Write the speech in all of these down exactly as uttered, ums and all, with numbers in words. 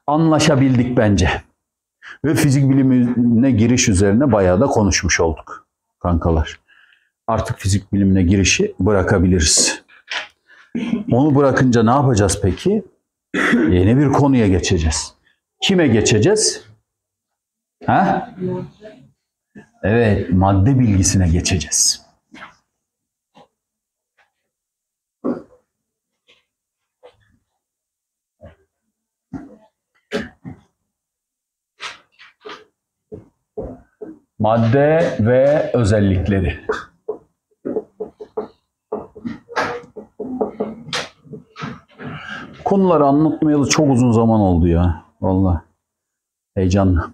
anlaşabildik bence. Ve fizik bilimine giriş üzerine bayağı da konuşmuş olduk kankalar. Artık fizik bilimine girişi bırakabiliriz. Onu bırakınca ne yapacağız peki? Yeni bir konuya geçeceğiz. Kime geçeceğiz? Ha? Evet, madde bilgisine geçeceğiz. Madde ve özellikleri. Konuları anlatmayalı çok uzun zaman oldu ya. Vallahi heyecanlı.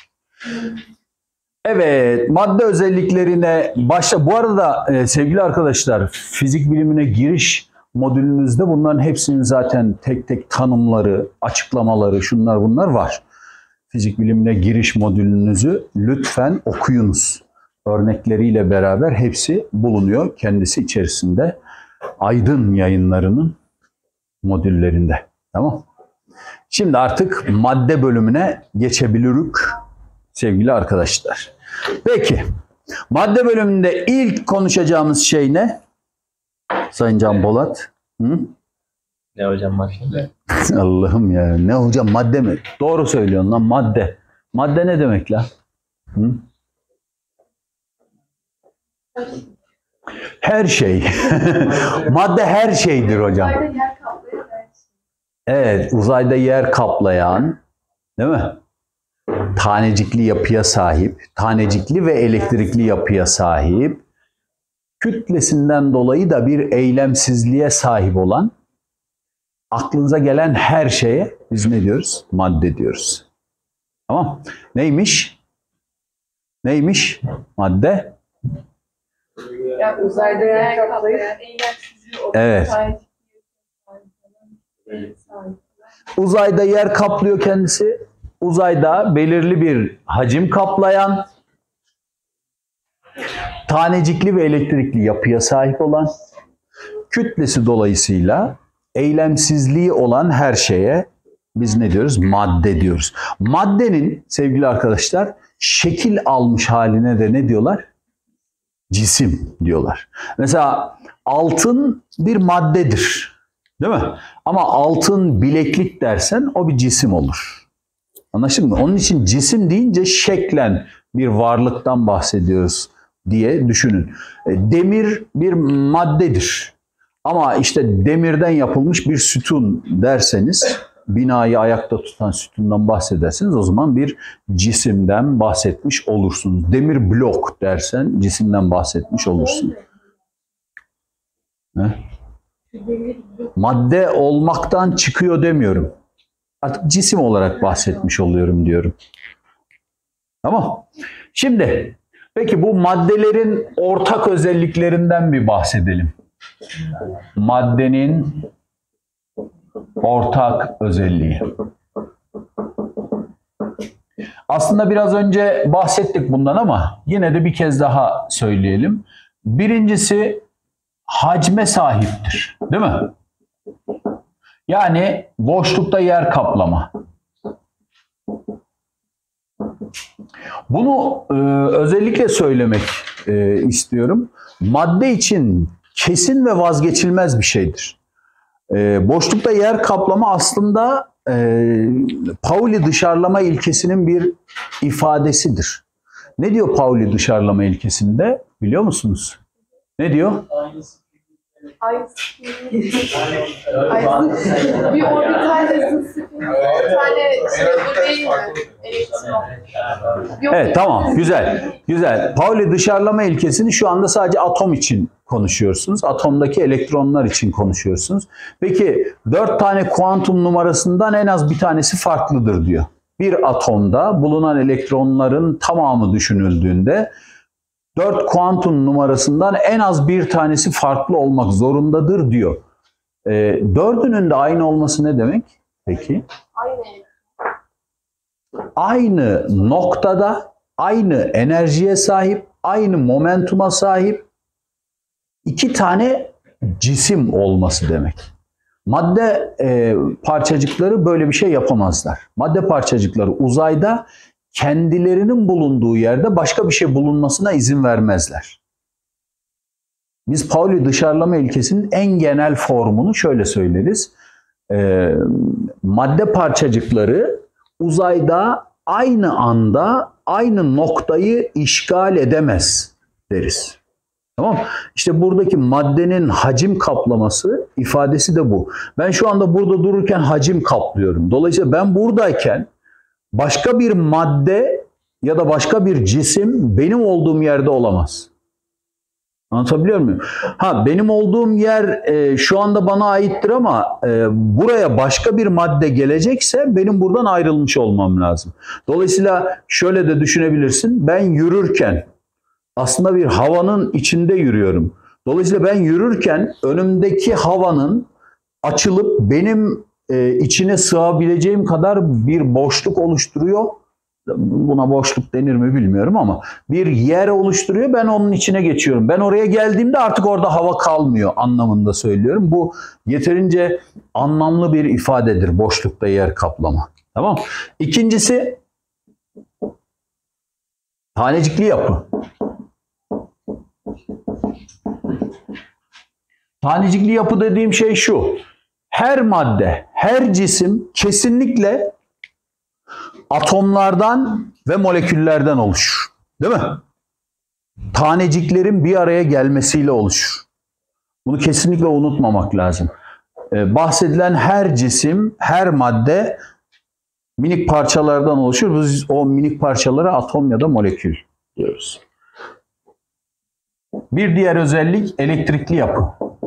Evet, madde özelliklerine başla. Bu arada e, sevgili arkadaşlar, fizik bilimine giriş modülünüzde bunların hepsinin zaten tek tek tanımları, açıklamaları, şunlar bunlar var. Fizik bilimine giriş modülünüzü lütfen okuyunuz. Örnekleriyle beraber hepsi bulunuyor kendisi içerisinde. Aydın Yayınları'nın modüllerinde. Tamam. Şimdi artık madde bölümüne geçebiliriz sevgili arkadaşlar. Peki, madde bölümünde ilk konuşacağımız şey ne? Sayın Can Polat. Hı? Ne hocam madde? Allah'ım ya, ne hocam madde mi? Doğru söylüyorsun lan, madde. Madde ne demek la? Hı? Her şey. Madde her şeydir hocam. Evet, uzayda yer kaplayan, değil mi? Tanecikli yapıya sahip, tanecikli ve elektrikli yapıya sahip, kütlesinden dolayı da bir eylemsizliğe sahip olan, aklınıza gelen her şeye biz ne diyoruz? Madde diyoruz. Tamam. Neymiş? Neymiş madde? Yani uzayda yer kaplayıp Evet. Uzayda yer kaplıyor kendisi. Uzayda belirli bir hacim kaplayan, tanecikli ve elektrikli yapıya sahip olan, kütlesi dolayısıyla eylemsizliği olan her şeye biz ne diyoruz? Madde diyoruz. Maddenin sevgili arkadaşlar şekil almış haline de ne diyorlar? Cisim diyorlar. Mesela altın bir maddedir. Değil mi? Ama altın bileklik dersen o bir cisim olur. Anlaşıldı mı? Onun için cisim deyince şeklen bir varlıktan bahsediyoruz diye düşünün. Demir bir maddedir. Ama işte demirden yapılmış bir sütun derseniz, binayı ayakta tutan sütundan bahsederseniz o zaman bir cisimden bahsetmiş olursunuz. Demir blok dersen cisimden bahsetmiş olursun. He? Madde olmaktan çıkıyor demiyorum. Artık cisim olarak bahsetmiş oluyorum diyorum. Tamam. Şimdi peki bu maddelerin ortak özelliklerinden bir bahsedelim. Maddenin ortak özelliği. Aslında biraz önce bahsettik bundan ama yine de bir kez daha söyleyelim. Birincisi hacme sahiptir. Değil mi? Yani boşlukta yer kaplama. Bunu e, özellikle söylemek e, istiyorum. Madde için kesin ve vazgeçilmez bir şeydir. E, boşlukta yer kaplama aslında e, Pauli dışarılama ilkesinin bir ifadesidir. Ne diyor Pauli dışarılama ilkesinde? Biliyor musunuz? Ne diyor? bir orbital hızlı bir tane şey bu değil mi? Elektron. Evet, tamam, güzel. Güzel. Pauli dışarılama ilkesini şu anda sadece atom için konuşuyorsunuz. Atomdaki elektronlar için konuşuyorsunuz. Peki dört tane kuantum numarasından en az bir tanesi farklıdır diyor. Bir atomda bulunan elektronların tamamı düşünüldüğünde dört kuantum numarasından en az bir tanesi farklı olmak zorundadır diyor. E, dördünün de aynı olması ne demek? Peki. Aynı. Aynı noktada, aynı enerjiye sahip, aynı momentuma sahip iki tane cisim olması demek. Madde e, parçacıkları böyle bir şey yapamazlar. Madde parçacıkları uzayda kendilerinin bulunduğu yerde başka bir şey bulunmasına izin vermezler. Biz Pauli dışarılama ilkesinin en genel formunu şöyle söyleriz. E, madde parçacıkları uzayda aynı anda aynı noktayı işgal edemez deriz. Tamam mı? İşte buradaki maddenin hacim kaplaması ifadesi de bu. Ben şu anda burada dururken hacim kaplıyorum. Dolayısıyla ben buradayken başka bir madde ya da başka bir cisim benim olduğum yerde olamaz. Anlatabiliyor muyum? Ha, benim olduğum yer e, şu anda bana aittir ama e, buraya başka bir madde gelecekse benim buradan ayrılmış olmam lazım. Dolayısıyla şöyle de düşünebilirsin. Ben yürürken aslında bir havanın içinde yürüyorum. Dolayısıyla ben yürürken önümdeki havanın açılıp benim e, içine sığabileceğim kadar bir boşluk oluşturuyor. Buna boşluk denir mi bilmiyorum ama bir yer oluşturuyor. Ben onun içine geçiyorum. Ben oraya geldiğimde artık orada hava kalmıyor anlamında söylüyorum. Bu yeterince anlamlı bir ifadedir boşlukta yer kaplama. Tamam. İkincisi tanecikli yapı. Tanecikli yapı dediğim şey şu. Her madde, her cisim kesinlikle atomlardan ve moleküllerden oluşur. Değil mi? Taneciklerin bir araya gelmesiyle oluşur. Bunu kesinlikle unutmamak lazım. Ee, bahsedilen her cisim, her madde minik parçalardan oluşur. Biz o minik parçalara atom ya da molekül diyoruz. Bir diğer özellik elektrikli yapı.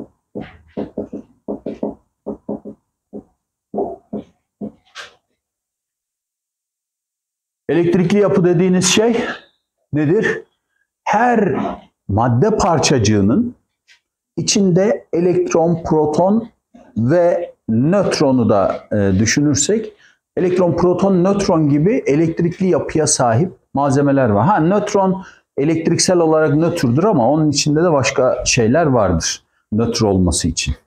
Elektrikli yapı dediğiniz şey nedir? Her madde parçacığının içinde elektron, proton ve nötronu da e, düşünürsek, elektron, proton, nötron gibi elektrikli yapıya sahip malzemeler var. Ha, nötron elektriksel olarak nötrdür ama onun içinde de başka şeyler vardır nötr olması için.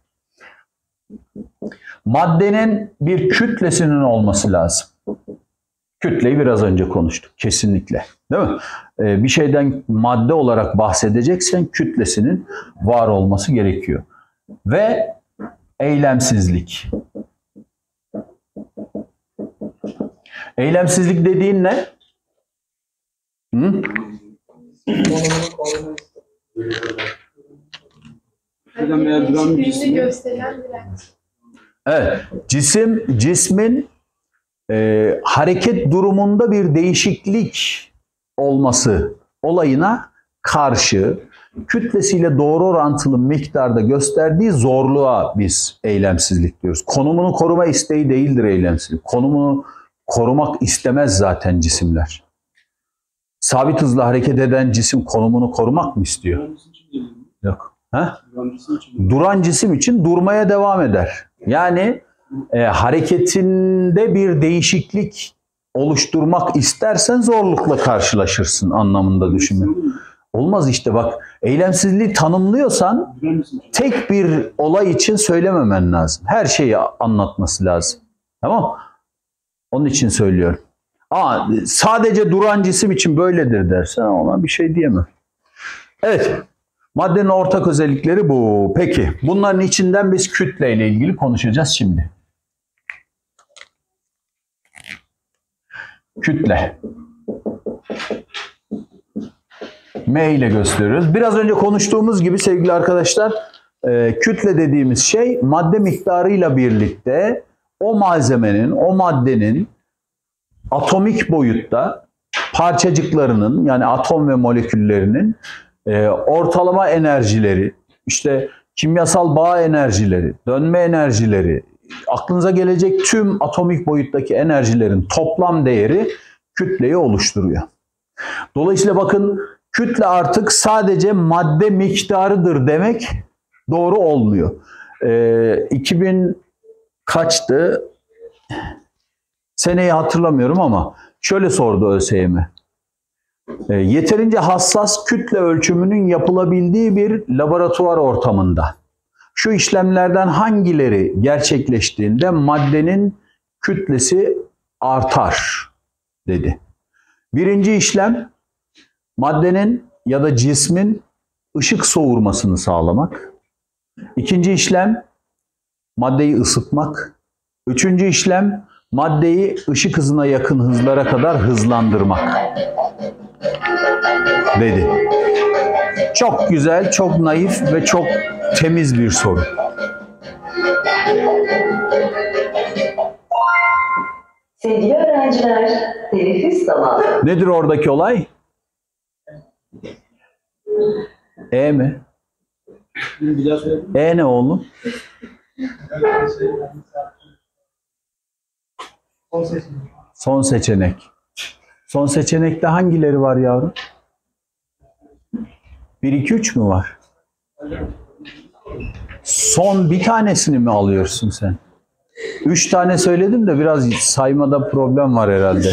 Maddenin bir kütlesinin olması lazım. Kütleyi biraz önce konuştuk. Kesinlikle. Değil mi? Ee, bir şeyden madde olarak bahsedeceksen kütlesinin var olması gerekiyor. Ve eylemsizlik. Eylemsizlik dediğin ne? Hı? Hiçbirini gösteren direnç. Evet. Cisim, cismin e, hareket durumunda bir değişiklik olması olayına karşı kütlesiyle doğru orantılı miktarda gösterdiği zorluğa biz eylemsizlik diyoruz. Konumunu koruma isteği değildir eylemsizlik. Konumunu korumak istemez zaten cisimler. Sabit hızla hareket eden cisim konumunu korumak mı istiyor? Yok. Ha? Duran cisim için durmaya devam eder. Yani e, hareketinde bir değişiklik oluşturmak istersen zorlukla karşılaşırsın anlamında düşünme. Olmaz işte bak, eylemsizliği tanımlıyorsan tek bir olay için söylememen lazım. Her şeyi anlatması lazım. Tamam? Onun için söylüyorum. Aa, sadece duran cisim için böyledir dersen ona bir şey diyemem. Evet. Maddenin ortak özellikleri bu. Peki. Bunların içinden biz kütle ile ilgili konuşacağız şimdi. Kütle. M ile gösteriyoruz. Biraz önce konuştuğumuz gibi sevgili arkadaşlar, e, kütle dediğimiz şey madde miktarıyla birlikte o malzemenin, o maddenin atomik boyutta parçacıklarının, yani atom ve moleküllerinin e, ortalama enerjileri, işte kimyasal bağ enerjileri, dönme enerjileri, aklınıza gelecek tüm atomik boyuttaki enerjilerin toplam değeri kütleyi oluşturuyor. Dolayısıyla bakın, kütle artık sadece madde miktarıdır demek doğru olmuyor. E, iki bin kaçtı? Seneyi hatırlamıyorum ama şöyle sordu ÖSYM. E, yeterince hassas kütle ölçümünün yapılabildiği bir laboratuvar ortamında Şu işlemlerden hangileri gerçekleştiğinde maddenin kütlesi artar dedi. Birinci işlem maddenin ya da cismin ışık soğurmasını sağlamak. İkinci işlem maddeyi ısıtmak. Üçüncü işlem maddeyi ışık hızına yakın hızlara kadar hızlandırmak dedi. Çok güzel, çok naif ve çok temiz bir soru. Sevgili öğrenciler, teneffüs zamanı. Nedir oradaki olay? E mi? E ne oğlum? Son seçenek. Son seçenekte hangileri var yavrum? bir, iki, üç mü var? Son bir tanesini mi alıyorsun sen? Üç tane söyledim de biraz saymada problem var herhalde.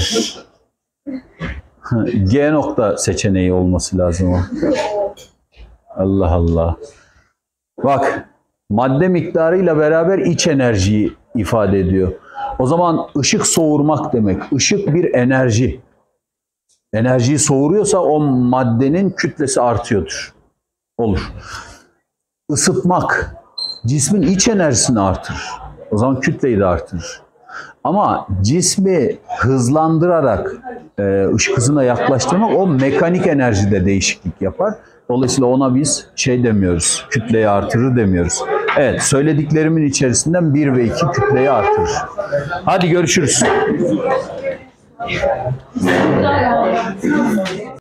G nokta seçeneği olması lazım o. Allah Allah. Bak, madde miktarıyla beraber iç enerjiyi ifade ediyor. O zaman ışık soğurmak demek. Işık bir enerji. Enerjiyi soğuruyorsa o maddenin kütlesi artıyordur. Olur. Isıtmak cismin iç enerjisini artırır. O zaman kütleyi de artırır. Ama cismi hızlandırarak e, ışık hızına yaklaştırmak o mekanik enerjide değişiklik yapar. Dolayısıyla ona biz şey demiyoruz, kütleyi artırır demiyoruz. Evet, söylediklerimin içerisinden bir ve iki kütleyi artırır. Hadi görüşürüz.